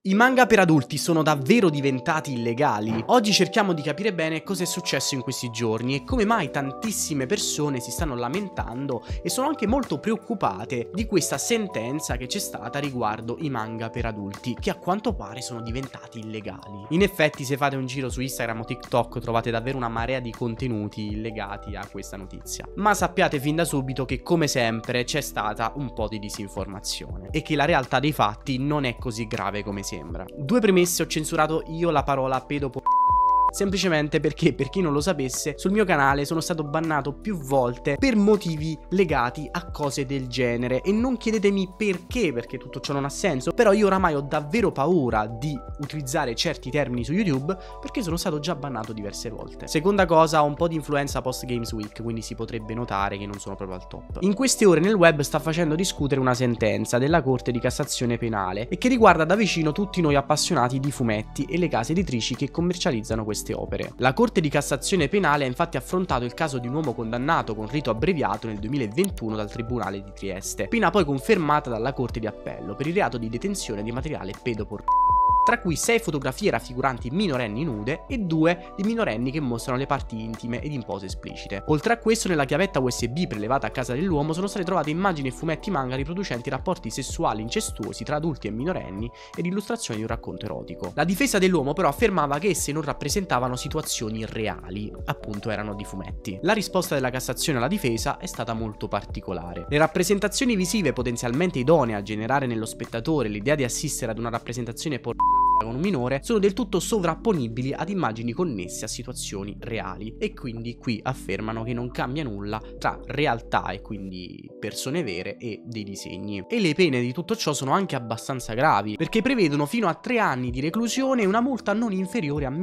I manga per adulti sono davvero diventati illegali? Oggi cerchiamo di capire bene cosa è successo in questi giorni e come mai tantissime persone si stanno lamentando e sono anche molto preoccupate di questa sentenza che c'è stata riguardo i manga per adulti, che a quanto pare sono diventati illegali. In effetti, se fate un giro su Instagram o TikTok trovate davvero una marea di contenuti legati a questa notizia. Ma sappiate fin da subito che, come sempre, c'è stata un po' di disinformazione e che la realtà dei fatti non è così grave come sembra. Due premesse: ho censurato io la parola pedopornografia semplicemente perché, per chi non lo sapesse, sul mio canale sono stato bannato più volte per motivi legati a cose del genere. E non chiedetemi perché tutto ciò non ha senso, però io oramai ho davvero paura di utilizzare certi termini su YouTube perché sono stato già bannato diverse volte. Seconda cosa, ho un po' di influenza post Games Week, quindi si potrebbe notare che non sono proprio al top. In queste ore nel web sta facendo discutere una sentenza della Corte di Cassazione Penale e che riguarda da vicino tutti noi appassionati di fumetti e le case editrici che commercializzano queste opere. La Corte di Cassazione Penale ha infatti affrontato il caso di un uomo condannato con rito abbreviato nel 2021 dal Tribunale di Trieste, pena poi confermata dalla Corte di Appello per il reato di detenzione di materiale pedopornografico, tra cui 6 fotografie raffiguranti minorenni nude e 2 di minorenni che mostrano le parti intime ed in pose esplicite. Oltre a questo, nella chiavetta USB prelevata a casa dell'uomo sono state trovate immagini e fumetti manga riproducenti rapporti sessuali incestuosi tra adulti e minorenni ed illustrazioni di un racconto erotico. La difesa dell'uomo però affermava che esse non rappresentavano situazioni reali, appunto erano di fumetti. La risposta della Cassazione alla difesa è stata molto particolare. Le rappresentazioni visive potenzialmente idonee a generare nello spettatore l'idea di assistere ad una rappresentazione pornografica con un minore sono del tutto sovrapponibili ad immagini connesse a situazioni reali, e quindi qui affermano che non cambia nulla tra realtà e quindi persone vere e dei disegni. E le pene di tutto ciò sono anche abbastanza gravi, perché prevedono fino a 3 anni di reclusione e una multa non inferiore a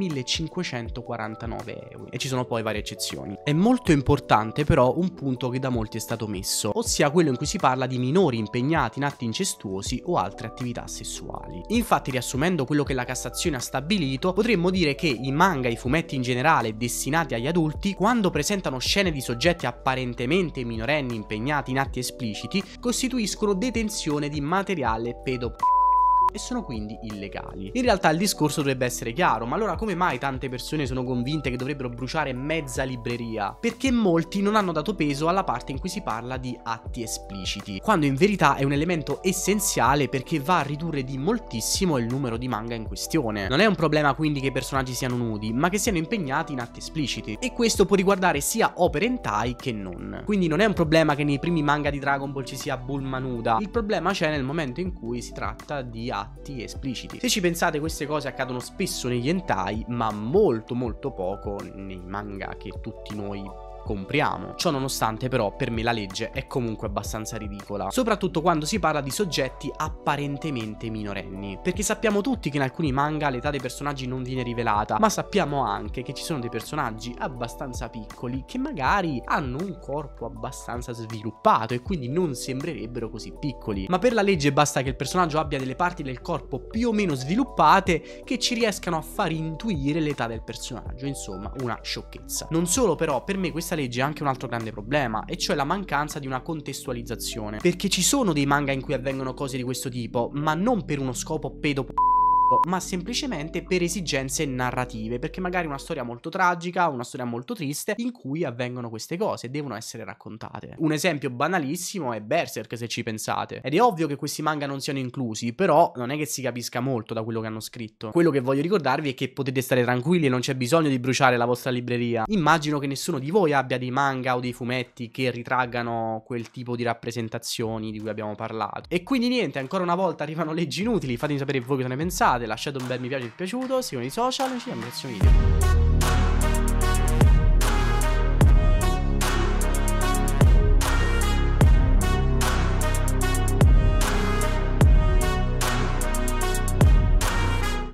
1549 euro, e ci sono poi varie eccezioni. È molto importante però un punto che da molti è stato messo, ossia quello in cui si parla di minori impegnati in atti incestuosi o altre attività sessuali. Infatti, riassumendo quello che la Cassazione ha stabilito, potremmo dire che i manga e i fumetti in generale destinati agli adulti, quando presentano scene di soggetti apparentemente minorenni impegnati in atti espliciti, costituiscono detenzione di materiale pedopornografico e sono quindi illegali. In realtà il discorso dovrebbe essere chiaro, ma allora come mai tante persone sono convinte che dovrebbero bruciare mezza libreria? Perché molti non hanno dato peso alla parte in cui si parla di atti espliciti, quando in verità è un elemento essenziale perché va a ridurre di moltissimo il numero di manga in questione. Non è un problema quindi che i personaggi siano nudi, ma che siano impegnati in atti espliciti, e questo può riguardare sia opere hentai che non. Quindi non è un problema che nei primi manga di Dragon Ball ci sia Bulma nuda, il problema c'è nel momento in cui si tratta di atti espliciti. Se ci pensate, queste cose accadono spesso negli hentai, ma molto poco nei manga che tutti noi compriamo. Ciò nonostante, però, per me la legge è comunque abbastanza ridicola, soprattutto quando si parla di soggetti apparentemente minorenni, perché sappiamo tutti che in alcuni manga l'età dei personaggi non viene rivelata, ma sappiamo anche che ci sono dei personaggi abbastanza piccoli che magari hanno un corpo abbastanza sviluppato e quindi non sembrerebbero così piccoli. Ma per la legge basta che il personaggio abbia delle parti del corpo più o meno sviluppate che ci riescano a far intuire l'età del personaggio. Insomma, una sciocchezza. Non solo, però, per me questa legge ha anche un altro grande problema, e cioè la mancanza di una contestualizzazione, perché ci sono dei manga in cui avvengono cose di questo tipo, ma non per uno scopo pedopornografico, ma semplicemente per esigenze narrative, perché magari una storia molto tragica, una storia molto triste in cui avvengono queste cose e devono essere raccontate. Un esempio banalissimo è Berserk, se ci pensate, ed è ovvio che questi manga non siano inclusi, però non è che si capisca molto da quello che hanno scritto. Quello che voglio ricordarvi è che potete stare tranquilli e non c'è bisogno di bruciare la vostra libreria. Immagino che nessuno di voi abbia dei manga o dei fumetti che ritraggano quel tipo di rappresentazioni di cui abbiamo parlato. E quindi niente, ancora una volta arrivano leggi inutili. Fatemi sapere voi cosa ne pensate, lasciate un bel mi piace se vi è piaciuto, seguite i social e ci vediamo al prossimo video.